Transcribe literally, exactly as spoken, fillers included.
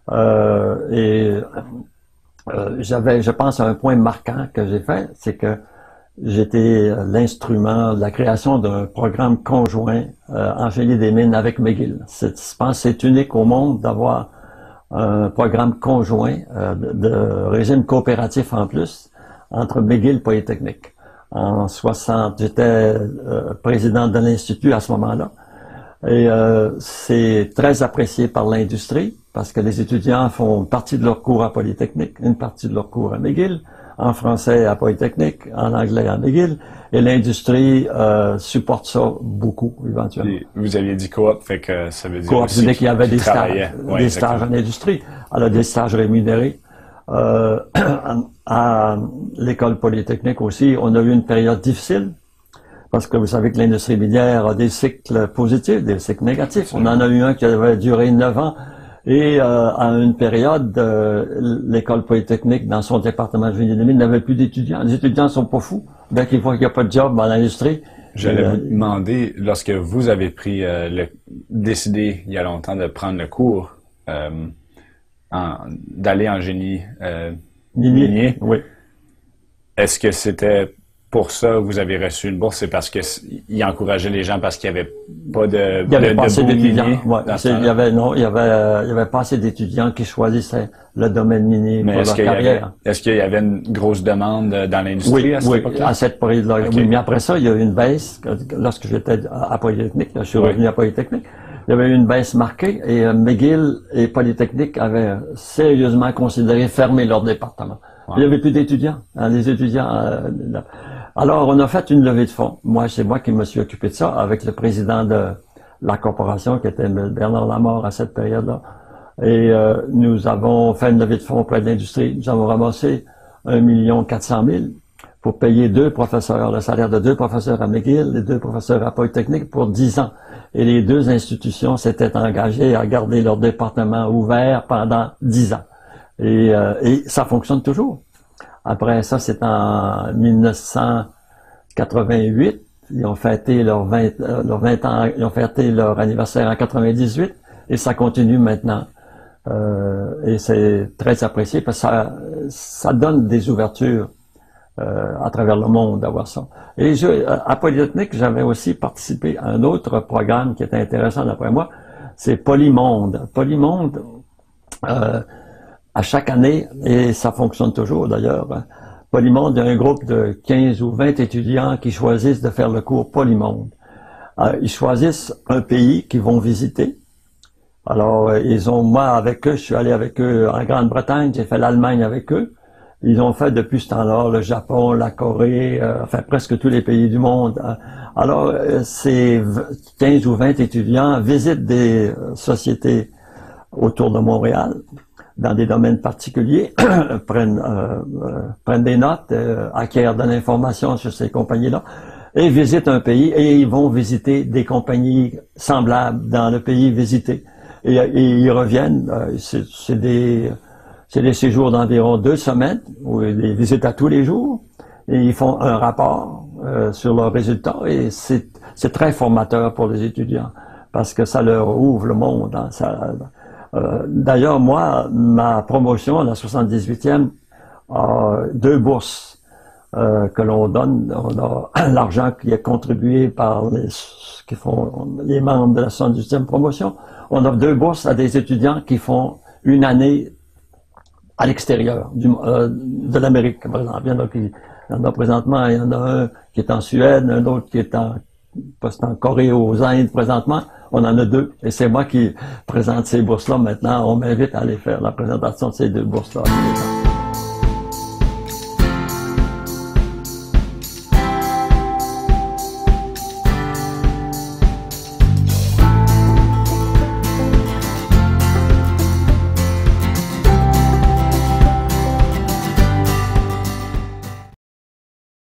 Euh, et euh, j'avais, je pense, un point marquant que j'ai fait, c'est que j'étais l'instrument de la création d'un programme conjoint euh, en génie des mines avec McGill. Je pense que c'est unique au monde d'avoir un programme conjoint euh, de, de régime coopératif en plus entre McGill et Polytechnique. En soixante, j'étais euh, président de l'Institut à ce moment-là. Et euh, c'est très apprécié par l'industrie parce que les étudiants font une partie de leur cours à Polytechnique, une partie de leur cours à McGill, en français à Polytechnique, en anglais à McGill, et l'industrie euh, supporte ça beaucoup, éventuellement. Et vous aviez dit coop, fait que ça veut dire coop, aussi qu'il y avait des stages, ouais, des stages en industrie, alors des stages rémunérés. Euh, à l'école Polytechnique aussi, on a eu une période difficile, parce que vous savez que l'industrie minière a des cycles positifs, des cycles négatifs. On en a eu un qui avait duré neuf ans, et euh, à une période, euh, l'école Polytechnique, dans son département de génie des mines, n'avait plus d'étudiants. Les étudiants sont pas fous. Dès qu'ils voient qu'il n'y a pas de job dans l'industrie. J'allais euh, vous demander, lorsque vous avez pris euh, le, décidé il y a longtemps de prendre le cours, euh, d'aller en génie euh, minier, minier, oui. Est-ce que c'était pour ça que vous avez reçu une bourse? C'est parce qu'il encourageait les gens parce qu'il n'y avait pas de Il y avait de, pas de assez d'étudiants. Ouais, il y avait non, il y avait euh, il y avait pas assez d'étudiants qui choisissaient le domaine minier mais pour est-ce leur carrière. Est-ce qu'il y avait une grosse demande dans l'industrie oui, à cette oui, époque-là? à cette période-là. Okay. Oui, mais après ça, il y a eu une baisse. Lorsque j'étais à Polytechnique, là, je suis revenu oui. à Polytechnique, il y avait eu une baisse marquée et euh, McGill et Polytechnique avaient sérieusement considéré fermer leur département. Wow. Il n'y avait plus d'étudiants. Hein, les étudiants. Euh, alors, on a fait une levée de fonds. Moi, c'est moi qui me suis occupé de ça avec le président de la corporation, qui était Bernard Lamarre à cette période-là. Et euh, nous avons fait une levée de fonds auprès de l'industrie. Nous avons ramassé un million quatre cent mille pour payer deux professeurs, le salaire de deux professeurs à McGill et deux professeurs à Polytechnique pour dix ans. Et les deux institutions s'étaient engagées à garder leur département ouvert pendant dix ans. Et, euh, et ça fonctionne toujours. Après ça, c'est en mille neuf cent quatre-vingt-huit. Ils ont fêté leur vingt, euh, leur vingt ans, ils ont fêté leur anniversaire en quatre-vingt-dix-huit et ça continue maintenant. Euh, et c'est très apprécié parce que ça, ça donne des ouvertures euh, à travers le monde d'avoir ça. Et je, à Polytechnique, j'avais aussi participé à un autre programme qui était intéressant d'après moi, c'est Polymonde. Polymonde, euh, à chaque année, et ça fonctionne toujours d'ailleurs, hein, Polymonde, il y a un groupe de quinze ou vingt étudiants qui choisissent de faire le cours Polymonde. Euh, ils choisissent un pays qu'ils vont visiter. Alors, euh, ils ont, moi, avec eux, je suis allé avec eux en Grande-Bretagne, j'ai fait l'Allemagne avec eux. Ils ont fait depuis ce temps-là le Japon, la Corée, euh, enfin presque tous les pays du monde. Alors, euh, ces quinze ou vingt étudiants visitent des euh, sociétés autour de Montréal, dans des domaines particuliers, prennent, euh, euh, prennent des notes, euh, acquièrent de l'information sur ces compagnies-là, et visitent un pays, et ils vont visiter des compagnies semblables dans le pays visité. Et, et ils reviennent, euh, c'est des, c'est des séjours d'environ deux semaines, ou des visites à tous les jours, et ils font un rapport euh, sur leurs résultats, et c'est très formateur pour les étudiants, parce que ça leur ouvre le monde. Hein, ça, Euh, D'ailleurs, moi, ma promotion, la soixante-dix-huitième, a deux bourses euh, que l'on donne. On a l'argent qui est contribué par les, qui font, les membres de la soixante-dix-huitième promotion. On offre deux bourses à des étudiants qui font une année à l'extérieur euh, de l'Amérique, par exemple. Il y en a qui, il y en a présentement, il y en a un qui est en Suède, un autre qui est en parce qu'en Corée, aux Indes, présentement, on en a deux. Et c'est moi qui présente ces bourses-là maintenant. On m'invite à aller faire la présentation de ces deux bourses-là.